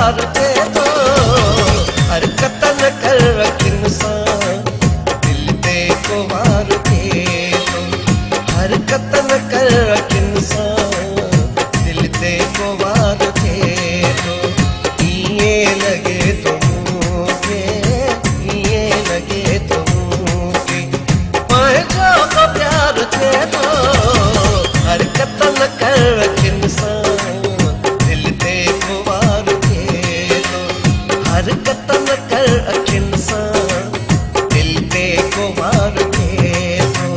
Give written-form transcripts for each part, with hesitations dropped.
प्यार थे तो हरकत न कर इंसान दिल दे को वार थे तो हरकत न कर इंसान दिल दे को वार थे तो ये लगे तो मुझे ये लगे तो मुझे पाए जो को प्यार थे तो हरकत न कर इंसान दिल दे को वार थे तो हरकत न कर इंसान दिल दे को वार थे तो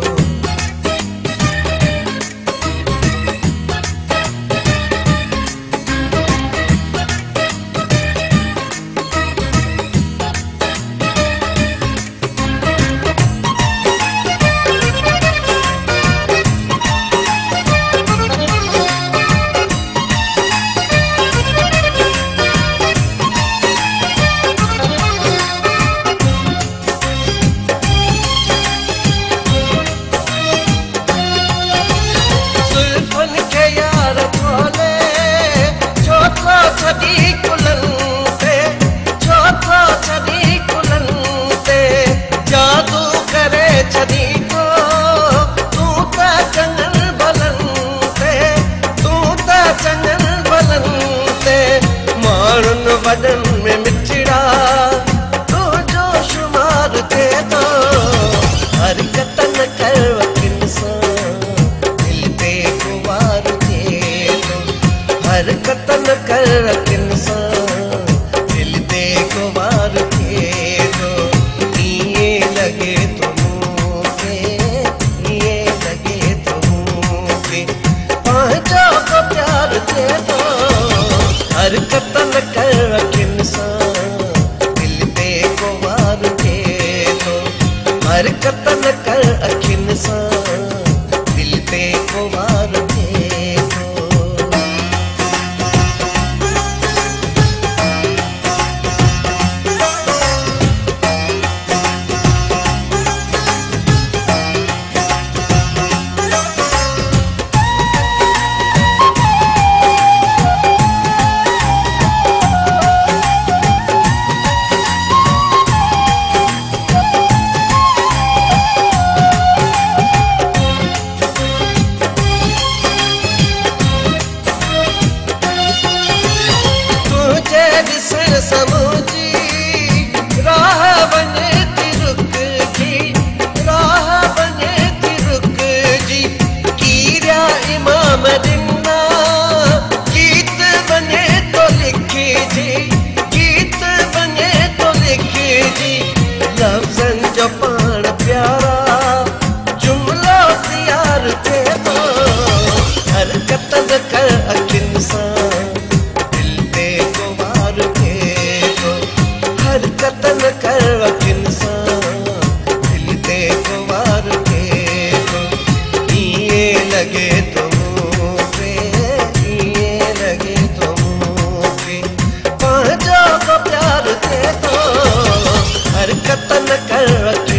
छदी कुलंते छोथो छदी कुलंते जादू करे छदी को तू ता चंगन बलंते तू ता चंगन बलंते मारन वदन में मिठड़ा तू जो शुमार थे तो हरकत न कर इंसान दिल दे को वार थे तो हरकत न कर इंसान दिल दे को वार थे तो ये लगे तो मुझे ये लगे तो मुझे पाँचों को प्यार थे तो हरकत न कर इंसान दिल दे को वार थे तो हरकत न कर इंसान दिल दे को वार थे तो समूची राह बने थी रुक जी राह बने थी रुक जी कीरा इमाम दिन्ना गीत बने तो लिखी जी गीत बने तो लिखी जी लफ्ज़न जो पान प्यारा जुमलो तैयार थे तो हरकत न कर इंसान हरकत न कर इंसान दिल दे को वार थे तो ये लगे तो मुझे ये लगे तो मुझे पाँचों को प्यार थे तो हरकत न कर